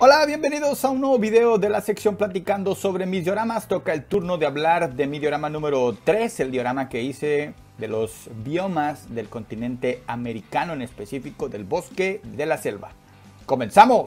Hola, bienvenidos a un nuevo video de la sección platicando sobre mis dioramas. Toca el turno de hablar de mi diorama número 3, el diorama que hice de los biomas del continente americano, en específico del bosque y de la selva. ¡Comenzamos!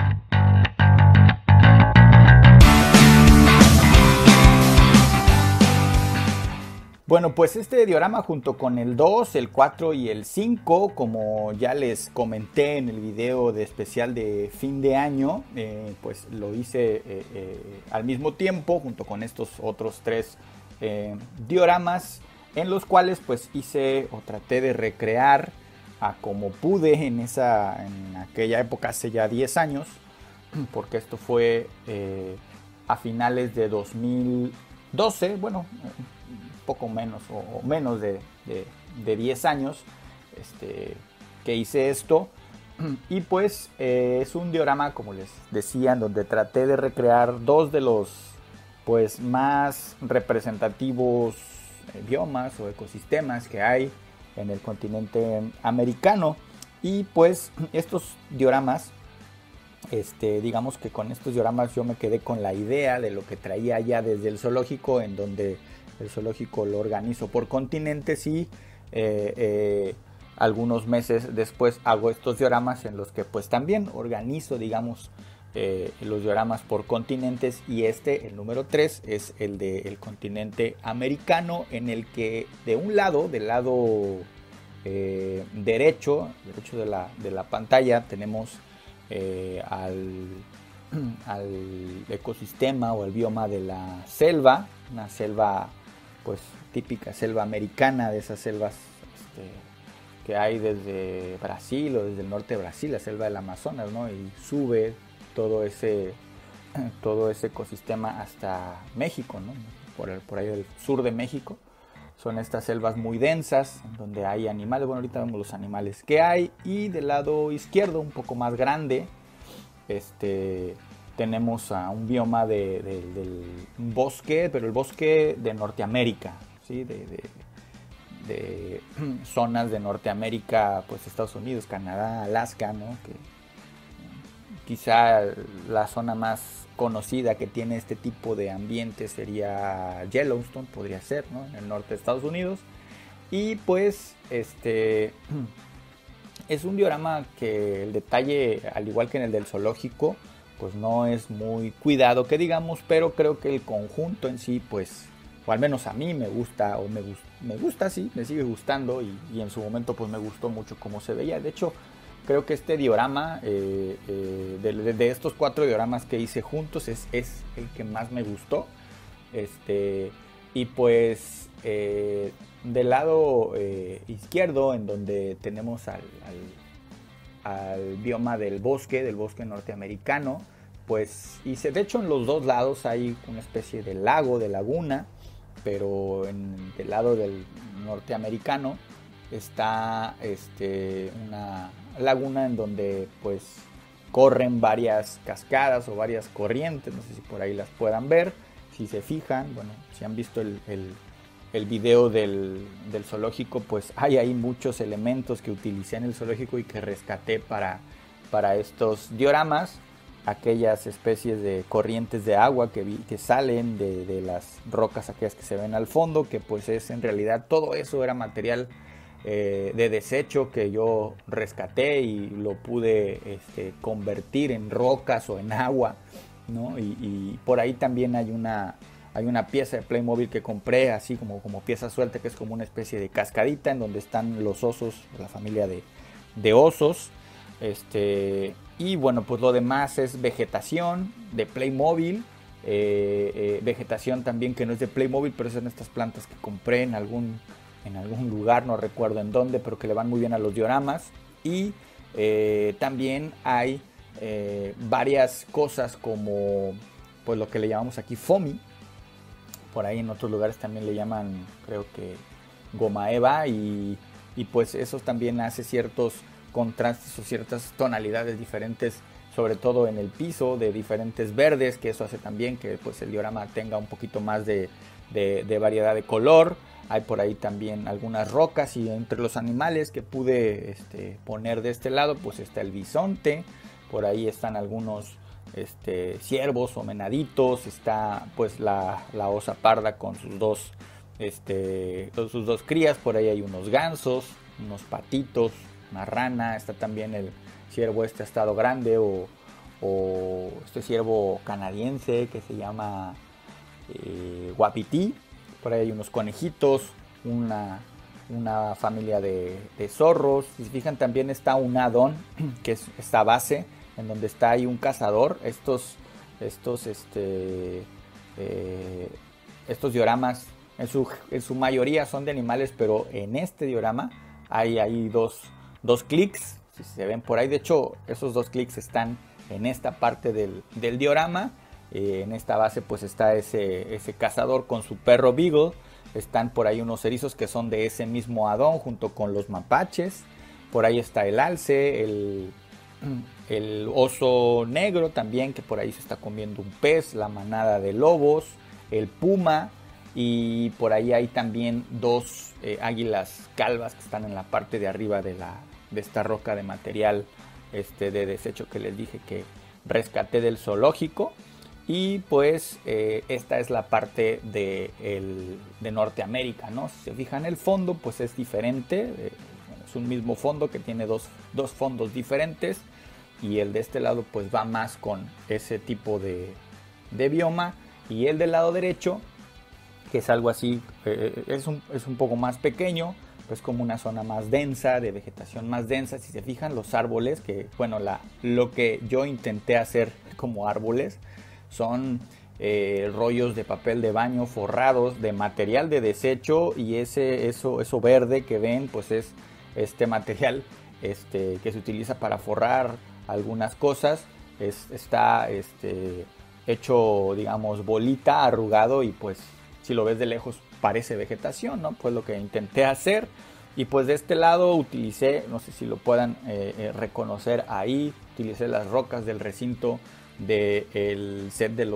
Bueno, pues este diorama junto con el 2, el 4 y el 5, como ya les comenté en el video de especial de fin de año, pues lo hice al mismo tiempo junto con estos otros 3 dioramas, en los cuales pues hice o traté de recrear a como pude en aquella época, hace ya 10 años, porque esto fue a finales de 2012, bueno, poco menos o menos de 10 años que hice esto. Y pues es un diorama, como les decía, en donde traté de recrear 2 de los pues más representativos biomas o ecosistemas que hay en el continente americano. Y pues estos dioramas, digamos que con estos dioramas yo me quedé con la idea de lo que traía ya desde el zoológico, en donde el zoológico lo organizo por continentes y algunos meses después hago estos dioramas en los que pues también organizo, digamos, los dioramas por continentes, y el número 3, es el del continente americano, en el que de un lado, del lado derecho de la pantalla, tenemos al ecosistema o el bioma de la selva, una selva pues típica selva americana, de esas selvas que hay desde Brasil o desde el norte de Brasil, la selva del Amazonas, ¿no? Y sube todo ese ecosistema hasta México, ¿no? Por ahí del sur de México. Son estas selvas muy densas, donde hay animales. Bueno, ahorita vemos los animales que hay. Y del lado izquierdo, un poco más grande, tenemos a un bioma del bosque, pero el bosque de Norteamérica, ¿sí? de zonas de Norteamérica, pues Estados Unidos, Canadá, Alaska, ¿no? Que quizá la zona más conocida que tiene este tipo de ambiente sería Yellowstone, podría ser, ¿no? En el norte de Estados Unidos. Y pues es un diorama que el detalle, al igual que en el del zoológico, pues no es muy cuidado, que digamos, pero creo que el conjunto en sí, pues, o al menos a mí me gusta, o me gusta, sí, me sigue gustando, y en su momento pues me gustó mucho cómo se veía. De hecho, creo que este diorama, de estos 4 dioramas que hice juntos, es el que más me gustó. Y pues del lado izquierdo, en donde tenemos al bioma del bosque norteamericano, pues hice, de hecho en los 2 lados hay una especie de lago, de laguna, pero del lado del norteamericano está una laguna en donde pues corren varias cascadas o varias corrientes, no sé si por ahí las puedan ver, si se fijan, bueno, si han visto el video del zoológico, pues hay ahí muchos elementos que utilicé en el zoológico y que rescaté para estos dioramas. Aquellas especies de corrientes de agua que salen de las rocas, aquellas que se ven al fondo, que pues es en realidad todo eso era material de desecho que yo rescaté y lo pude convertir en rocas o en agua, ¿no? Y por ahí también hay una pieza de Playmobil que compré así como pieza suelta, que es como una especie de cascadita en donde están los osos, la familia de osos. Y bueno, pues lo demás es vegetación de Playmobil, vegetación también que no es de Playmobil, pero son estas plantas que compré en algún lugar, no recuerdo en dónde, pero que le van muy bien a los dioramas. Y también hay varias cosas como pues lo que le llamamos aquí foamy. Por ahí en otros lugares también le llaman, creo que goma eva, y pues eso también hace ciertos contrastes o ciertas tonalidades diferentes, sobre todo en el piso, de diferentes verdes, que eso hace también que pues el diorama tenga un poquito más de variedad de color. Hay por ahí también algunas rocas, y entre los animales que pude poner de este lado, pues está el bisonte, por ahí están algunos ciervos o venaditos, está pues la osa parda con sus dos crías, por ahí hay unos gansos, unos patitos, una rana, está también el ciervo astado grande o este ciervo canadiense que se llama guapití, por ahí hay unos conejitos, una familia de zorros. Si se fijan, también está un addon, que es esta base en donde está ahí un cazador. Estos dioramas en su mayoría son de animales, pero en este diorama hay dos clics, si se ven por ahí. De hecho, esos dos clics están en esta parte del diorama. En esta base pues está ese cazador con su perro Beagle. Están por ahí unos erizos que son de ese mismo addon junto con los mapaches. Por ahí está el alce, el oso negro también, que por ahí se está comiendo un pez, la manada de lobos, el puma, y por ahí hay también dos águilas calvas que están en la parte de arriba de esta roca de material de desecho que les dije que rescaté del zoológico. Y pues esta es la parte de Norteamérica, ¿no? Si se fijan, el fondo pues es diferente, es un mismo fondo que tiene dos fondos diferentes, y el de este lado pues va más con ese tipo de bioma, y el del lado derecho, que es algo así, es un poco más pequeño, pues como una zona más densa, de vegetación más densa. Si se fijan, los árboles, que bueno, lo que yo intenté hacer como árboles son rollos de papel de baño forrados de material de desecho, y eso verde que ven pues es este material que se utiliza para forrar algunas cosas. Está hecho, digamos, bolita, arrugado, y pues si lo ves de lejos parece vegetación, ¿no? Pues lo que intenté hacer. Y pues de este lado utilicé, no sé si lo puedan reconocer ahí, utilicé las rocas del recinto del set de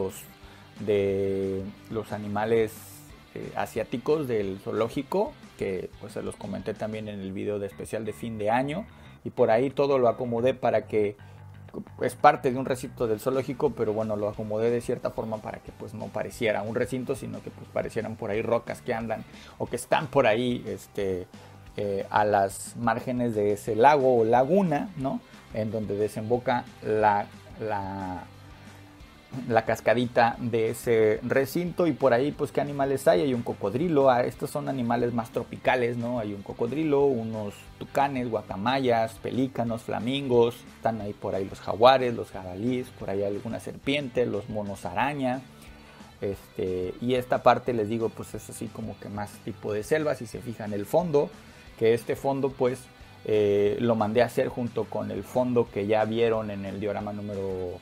los animales asiáticos del zoológico, que pues se los comenté también en el video de especial de fin de año, y por ahí todo lo acomodé para que es parte de un recinto del zoológico, pero bueno, lo acomodé de cierta forma para que pues no pareciera un recinto, sino que pues parecieran por ahí rocas que andan o que están por ahí a las márgenes de ese lago o laguna, ¿no? En donde desemboca la cascadita de ese recinto. Y por ahí pues qué animales hay un cocodrilo. Estos son animales más tropicales, ¿no? Hay un cocodrilo, unos tucanes, guacamayas, pelícanos, flamingos, están ahí por ahí los jaguares, los jabalíes, por ahí alguna serpiente, los monos araña, y esta parte les digo pues es así como que más tipo de selva. Si se fijan el fondo, que este fondo pues lo mandé a hacer junto con el fondo que ya vieron en el diorama número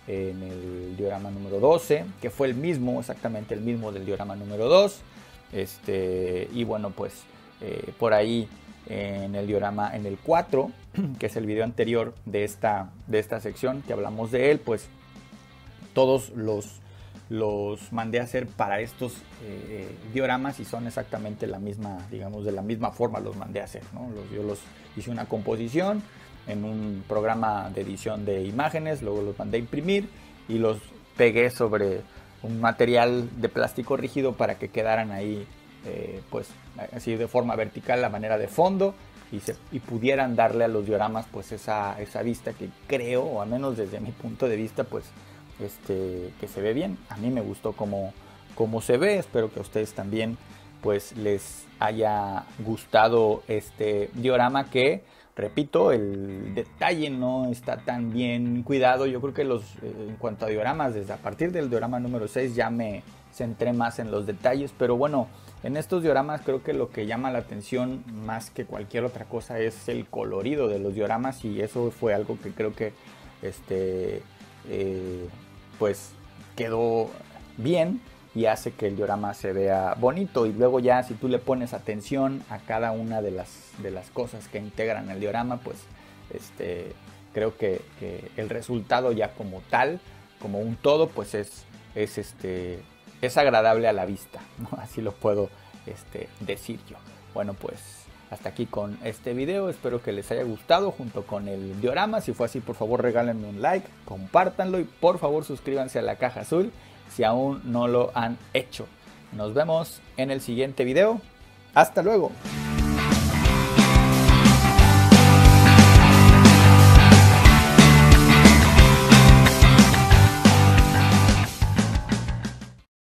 12, que fue exactamente el mismo del diorama número 2. Y bueno, pues por ahí en el 4, que es el video anterior de esta sección que hablamos de él, pues todos los mandé a hacer para estos dioramas, y son exactamente la misma, digamos, de la misma forma los mandé a hacer, ¿no? Yo los hice una composición en un programa de edición de imágenes, luego los mandé a imprimir y los pegué sobre un material de plástico rígido para que quedaran ahí pues así de forma vertical, la manera de fondo, y pudieran darle a los dioramas pues esa vista que creo, o al menos desde mi punto de vista, pues que se ve bien. A mí me gustó como se ve. Espero que a ustedes también pues les haya gustado este diorama, que repito, el detalle no está tan bien cuidado. Yo creo que en cuanto a dioramas, desde a partir del diorama número 6 ya me centré más en los detalles, pero bueno, en estos dioramas creo que lo que llama la atención más que cualquier otra cosa es el colorido de los dioramas, y eso fue algo que creo que pues quedó bien y hace que el diorama se vea bonito. Y luego ya si tú le pones atención a cada una de las cosas que integran el diorama, pues creo que el resultado ya como tal, como un todo, pues es agradable a la vista, ¿no? Así lo puedo decir yo. Bueno, pues hasta aquí con este video. Espero que les haya gustado junto con el diorama. Si fue así, por favor regálenme un like, compártanlo y por favor suscríbanse a La Caja Azul si aún no lo han hecho. Nos vemos en el siguiente video. ¡Hasta luego!